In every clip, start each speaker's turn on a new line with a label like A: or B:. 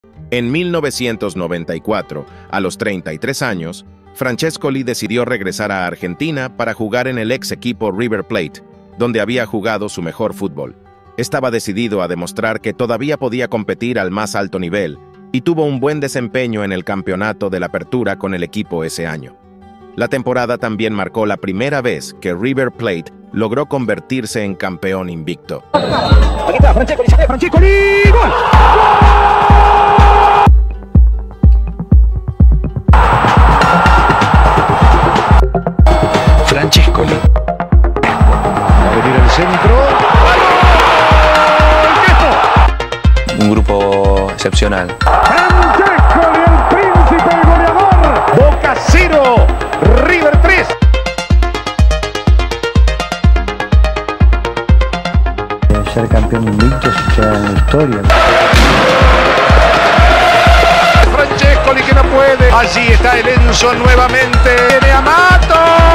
A: En 1994, a los 33 años, Francescoli decidió regresar a Argentina para jugar en el ex equipo River Plate, donde había jugado su mejor fútbol. Estaba decidido a demostrar que todavía podía competir al más alto nivel y tuvo un buen desempeño en el campeonato de la Apertura con el equipo ese año. La temporada también marcó la primera vez que River Plate logró convertirse en campeón invicto.
B: Aquí está Francescoli, ¡gol!
C: Francescoli.
B: Va a venir el centro.
C: Un grupo excepcional.
B: Francescoli, el príncipe goleador. Boca 0, River 3.
D: Ser campeón invicto se queda en la historia.
B: Francescoli que no puede. Allí está el Enzo nuevamente. ¡Viene Amato!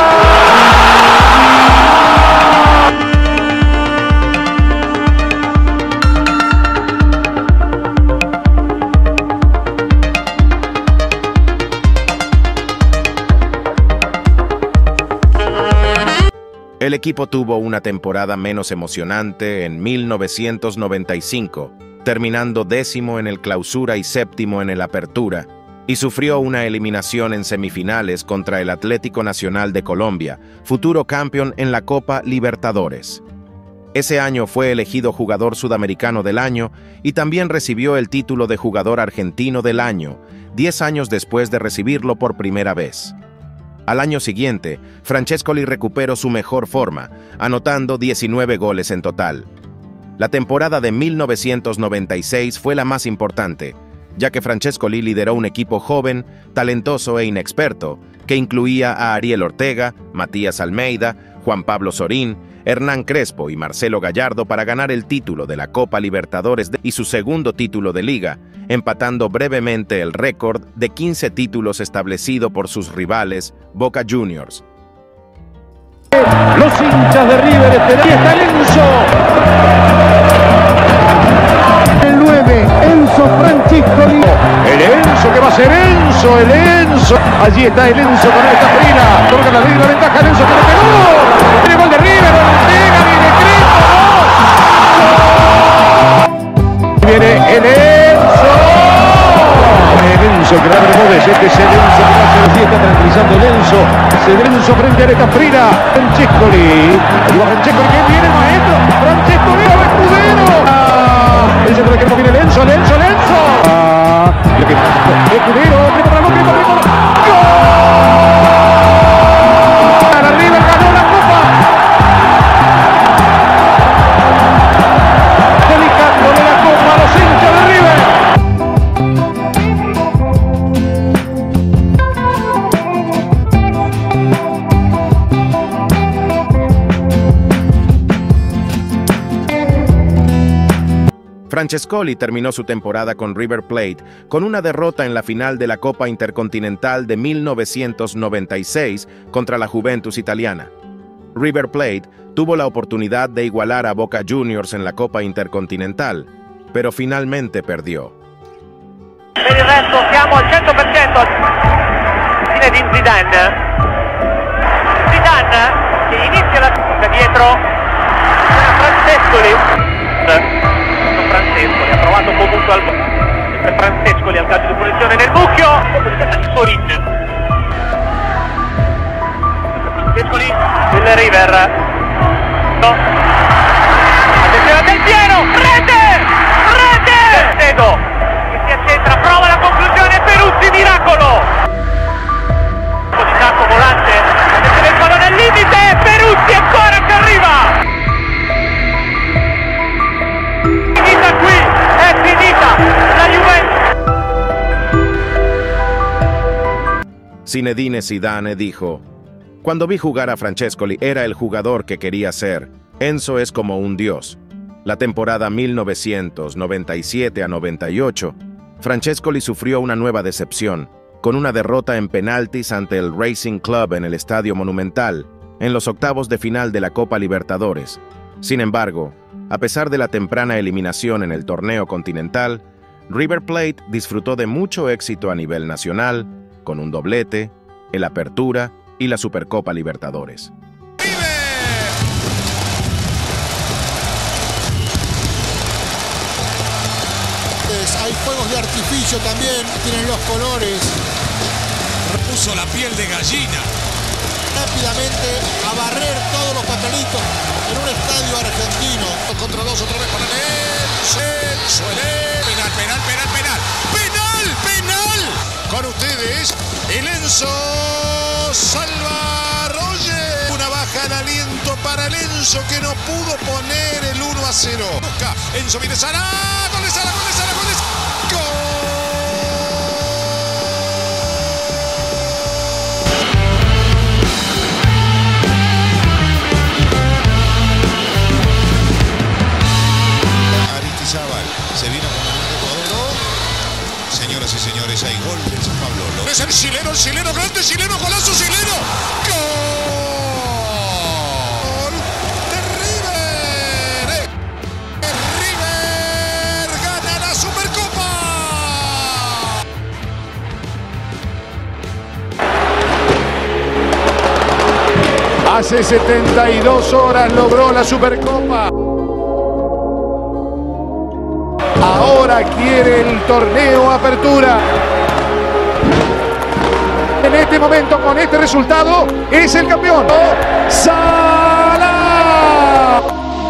A: El equipo tuvo una temporada menos emocionante en 1995, terminando 10º en el Clausura y 7º en el Apertura, y sufrió una eliminación en semifinales contra el Atlético Nacional de Colombia, futuro campeón en la Copa Libertadores. Ese año fue elegido jugador sudamericano del año y también recibió el título de jugador argentino del año, 10 años después de recibirlo por primera vez. Al año siguiente, Francescoli recuperó su mejor forma, anotando 19 goles en total. La temporada de 1996 fue la más importante, ya que Francescoli lideró un equipo joven, talentoso e inexperto, que incluía a Ariel Ortega, Matías Almeida, Juan Pablo Sorín, Hernán Crespo y Marcelo Gallardo para ganar el título de la Copa Libertadores y su segundo título de liga, empatando brevemente el récord de 15 títulos establecido por sus rivales, Boca Juniors.
B: Los hinchas de River, ahí está Enzo. El 9, Enzo Francescoli. El Enzo que va a ser Enzo, el Enzo. Allí está el Enzo con esta frila. Toca la ventaja, el Enzo que le pegó. Tiene gol de River, Ortega, viene Crespo. Viene el Enzo. El Enzo que la abre este es el Enzo que va a hacer, está tranquilizando el Enzo. El Enzo frente a esta frila. Francescoli. Ahí va Francescoli que viene el maestro. Francescoli, Escudero. El centro de campo viene el Enzo, el Enzo, el Enzo. Escudero, primo. ¡Gol! Para River ganó la Copa. Dedicándole la Copa a los hinchas de River.
A: Francescoli terminó su temporada con River Plate con una derrota en la final de la Copa Intercontinental de 1996 contra la Juventus italiana. River Plate tuvo la oportunidad de igualar a Boca Juniors en la Copa Intercontinental, pero finalmente perdió.
E: Per il resto siamo al 100%. Zinedine Zidane. Zidane che inizia la da dietro. Francescoli. Francescoli ha provato comunque sempre Francescoli al calcio di punizione nel mucchio. Sorin. Francescoli il River. No. Attenzione del pieno. Rete! Sedo che si accentra, prova la conclusione. Peruzzi, miracolo. Un po' di tacco volante. Attenzione il pallone al limite. Peruzzi ancora che arriva.
A: Zinedine Zidane dijo: "Cuando vi jugar a Francescoli era el jugador que quería ser. Enzo es como un dios". La temporada 1997 a 98, Francescoli sufrió una nueva decepción, con una derrota en penaltis ante el Racing Club en el Estadio Monumental, en los octavos de final de la Copa Libertadores. Sin embargo, a pesar de la temprana eliminación en el torneo continental, River Plate disfrutó de mucho éxito a nivel nacional, con un doblete, el Apertura y la Supercopa Libertadores.
F: Hay fuegos de artificio también, tienen los colores.
G: Puso la piel de gallina.
F: Rápidamente a barrer todos los papelitos en un estadio argentino.
G: 2 contra 2 otra vez para Lenzo. Penal, penal, penal, penal. ¡Penal, penal! Con ustedes, el Enzo salva a Roger. Una baja de aliento para el Enzo que no pudo poner el 1-0. Busca, Enzo viene Sara. ¡Gol de Sara, gol de Sara, gol de Sara! Se vino con el Ecuador. Señoras y señores, hay gol del San Pablo. Es el chileno, grande chileno, golazo chileno. ¡Gol de River! River gana la Supercopa.
B: Hace 72 horas logró la Supercopa. Ahora quiere el torneo Apertura. En este momento, con este resultado, es el campeón. ¡Salah!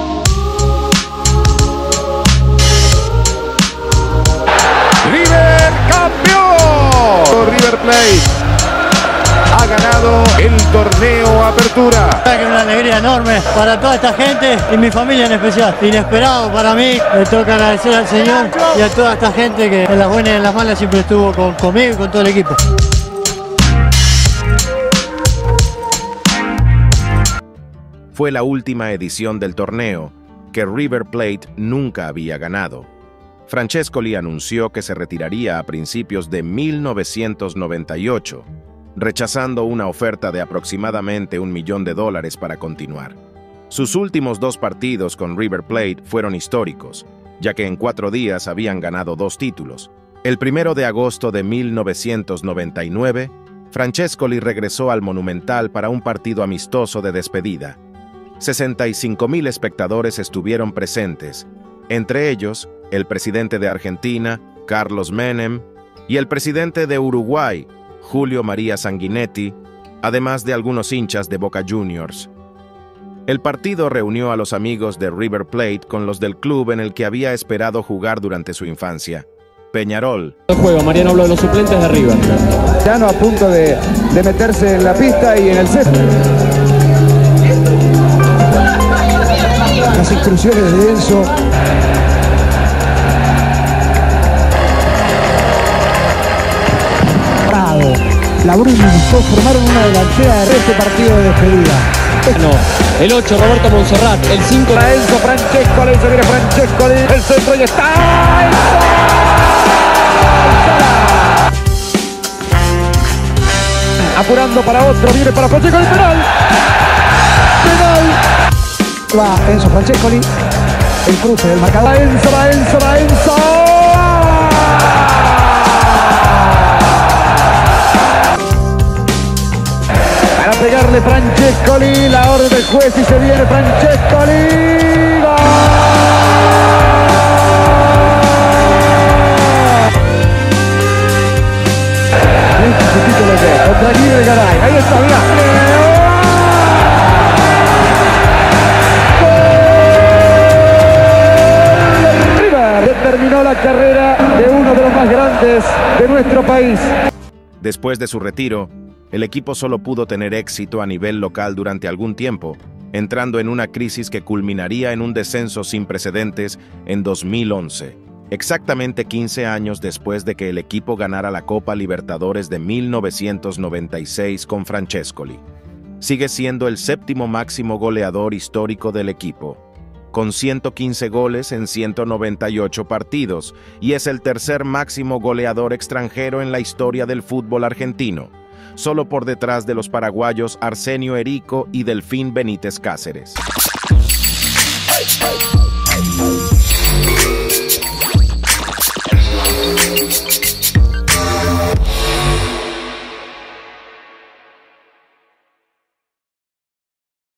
B: River campeón. River Plate ha ganado el torneo Apertura.
H: Es una alegría enorme para toda esta gente y mi familia en especial. Inesperado para mí. Me toca agradecer al Señor y a toda esta gente que en las buenas y en las malas siempre estuvo conmigo y con todo el equipo.
A: Fue la última edición del torneo que River Plate nunca había ganado. Francescoli anunció que se retiraría a principios de 1998. Rechazando una oferta de aproximadamente $1 millón para continuar. Sus últimos 2 partidos con River Plate fueron históricos, ya que en 4 días habían ganado 2 títulos. El 1 de agosto de 1999, Francescoli regresó al Monumental para un partido amistoso de despedida. 65.000 espectadores estuvieron presentes, entre ellos el presidente de Argentina, Carlos Menem, y el presidente de Uruguay, Julio María Sanguinetti, además de algunos hinchas de Boca Juniors. El partido reunió a los amigos de River Plate con los del club en el que había esperado jugar durante su infancia, Peñarol.
I: El juego, Mariano habló de los suplentes de River.
J: Mariano a punto de meterse en la pista y en el césped. Las instrucciones de Enzo. La Bruni formaron una delantera de este partido de despedida.
I: No, el 8, Roberto Monserrat. El 5,
J: Enzo Francescoli, se viene Francescoli. El centro y está. Apurando para otro, viene para Francescoli, penal. Penal. Va Enzo Francescoli. El cruce del marcador. Va Enzo. Para pegarle Francescoli, la orden del juez y se viene Francescoli. ¡Gol! Este es su título contra Libre Garay. Ahí está, mirá. River terminó la carrera de uno de los más grandes de nuestro país.
A: Después de su retiro, el equipo solo pudo tener éxito a nivel local durante algún tiempo, entrando en una crisis que culminaría en un descenso sin precedentes en 2011, exactamente 15 años después de que el equipo ganara la Copa Libertadores de 1996 con Francescoli. Sigue siendo el 7º máximo goleador histórico del equipo, con 115 goles en 198 partidos, y es el 3er máximo goleador extranjero en la historia del fútbol argentino, solo por detrás de los paraguayos Arsenio Erico y Delfín Benítez Cáceres.